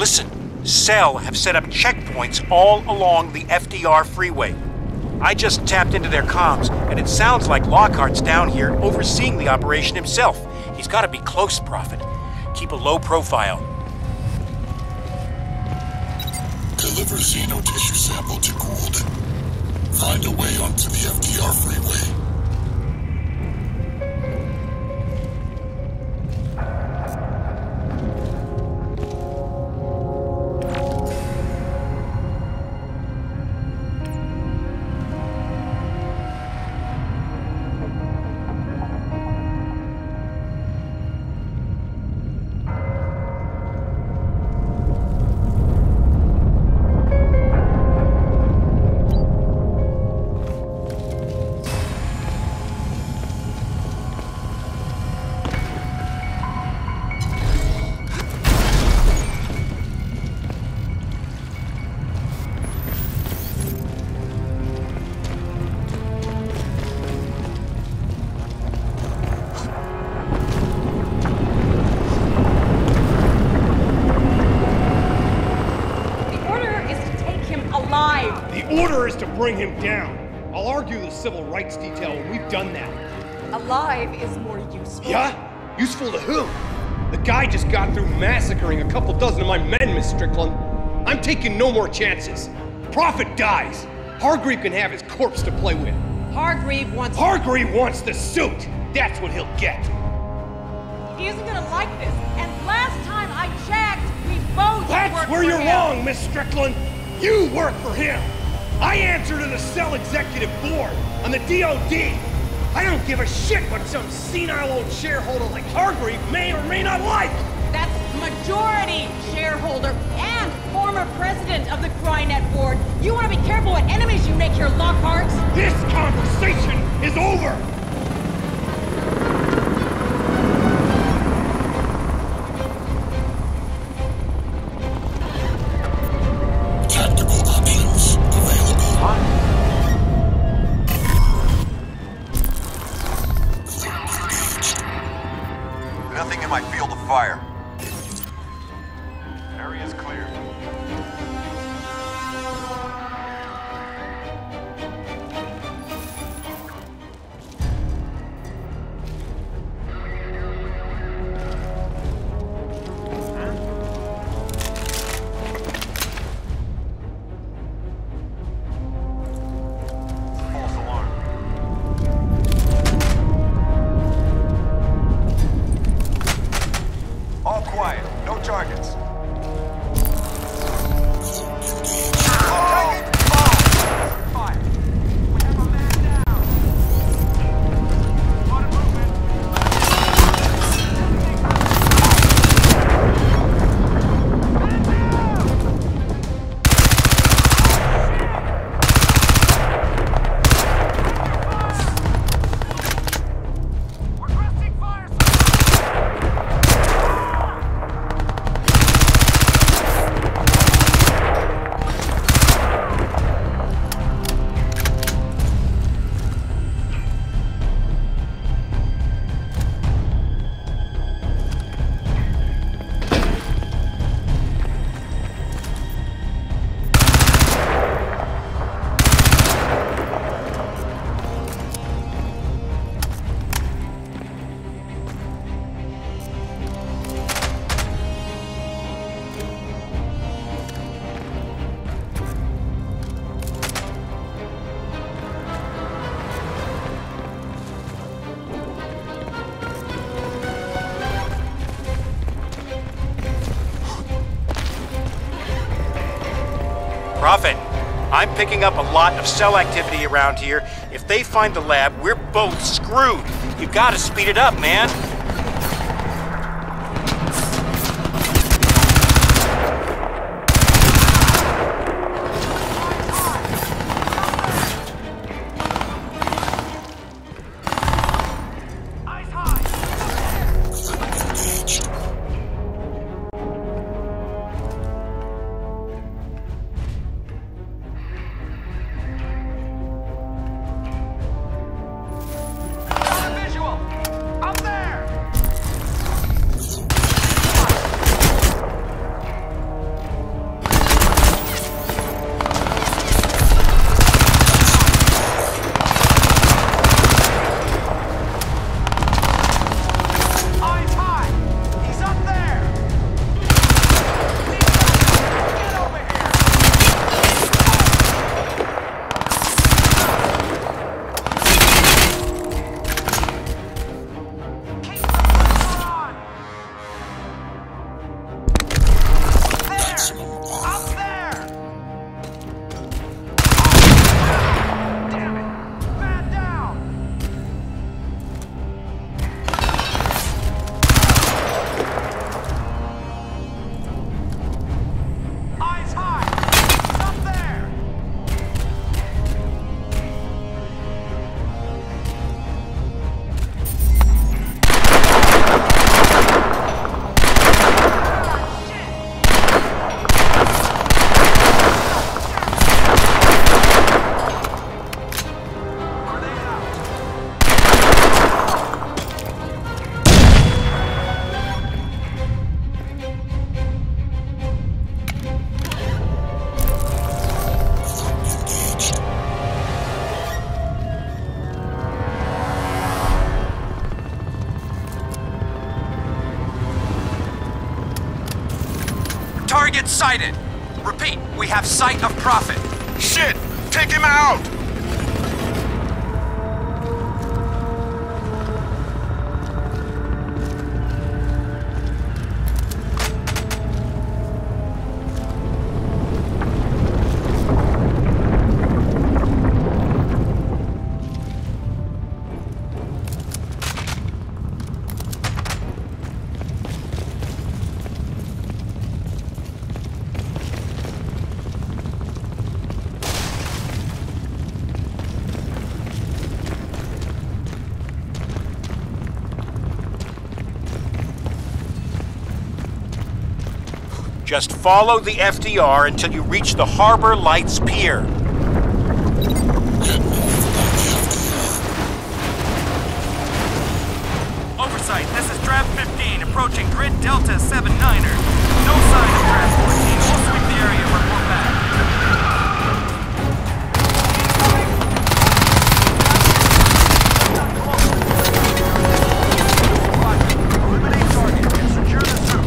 Listen, Cell have set up checkpoints all along the FDR freeway. I just tapped into their comms, and it sounds like Lockhart's down here overseeing the operation himself. He's got to be close, Prophet. Keep a low profile. Deliver xenotissue sample to Gould. Find a way onto the FDR freeway. Bring him down. I'll argue the civil rights detail when we've done that. Alive is more useful. Yeah? Useful to who? The guy just got through massacring a couple dozen of my men, Miss Strickland. I'm taking no more chances. Prophet dies. Hargreave can have his corpse to play with. Hargreave wants the suit. That's what he'll get. He isn't gonna like this. And last time I checked, we both That's where you're wrong, Miss Strickland. You work for him. I answer to the Cell Executive Board on the DOD. I don't give a shit what some senile old shareholder like Hargreave may or may not like. That's majority shareholder and former president of the Crynet Board. You want to be careful what enemies you make here, Lockhart. This conversation is over. Tactical options available. Nothing in my field of fire. Area's clear. Prophet, I'm picking up a lot of Cell activity around here. If they find the lab, we're both screwed. You gotta speed it up, man. Visual! Up there! Target sighted. Repeat, we have sight of Prophet. Shit! Take him out! Just follow the FDR until you reach the Harbor Lights Pier. Get north on the FDR. Oversight, this is Draft 15 approaching Grid Delta 79er. No sign of Draft 14. We'll sweep the area and report back. Eliminate target and secure the suit.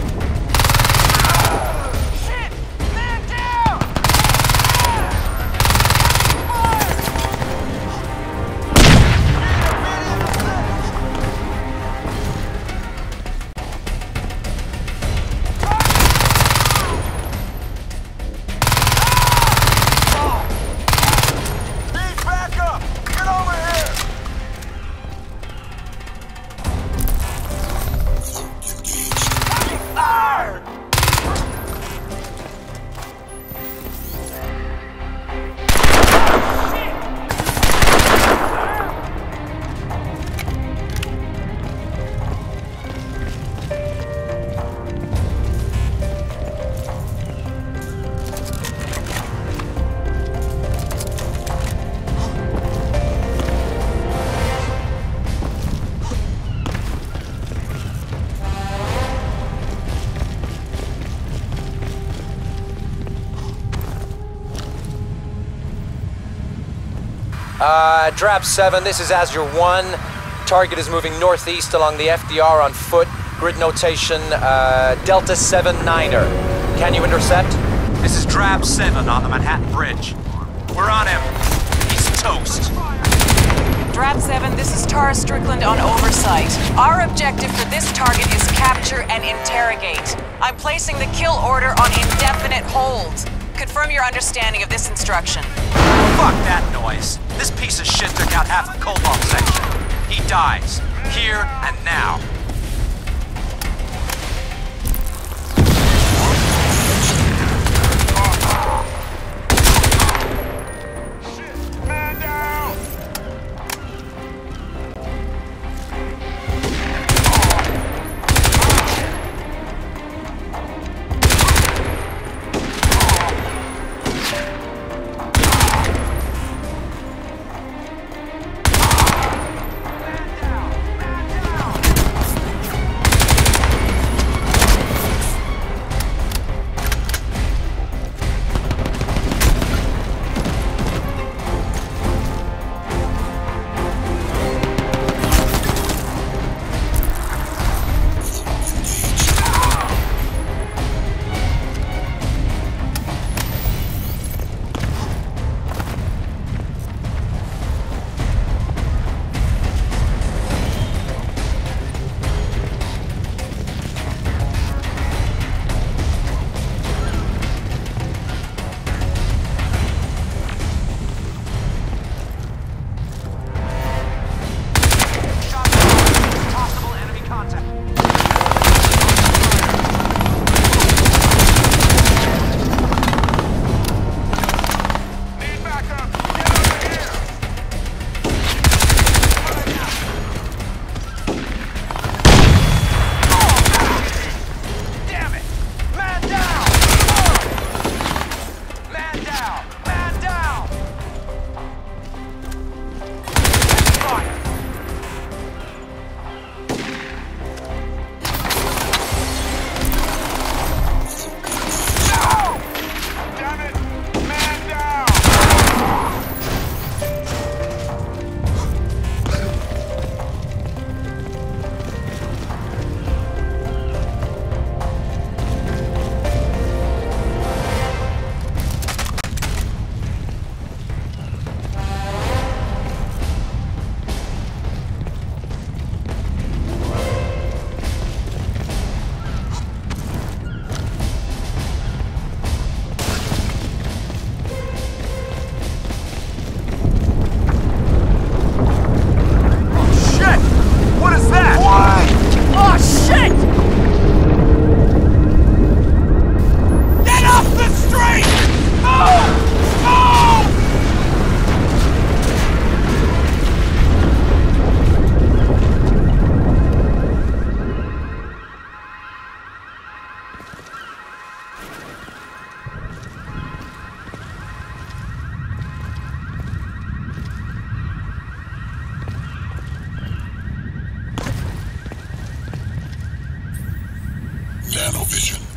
Drap 7, this is Azure 1. Target is moving northeast along the FDR on foot. Grid notation, Delta 79er. Can you intercept? This is Drab 7 on the Manhattan Bridge. We're on him. He's toast. Drab 7, this is Tara Strickland on Oversight. Our objective for this target is capture and interrogate. I'm placing the kill order on indefinite hold. Confirm your understanding of this instruction. Fuck that noise. This piece of shit took out half of Koval's section. He dies. Here and now.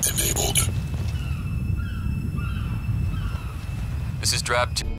enabled. This is Drab 2.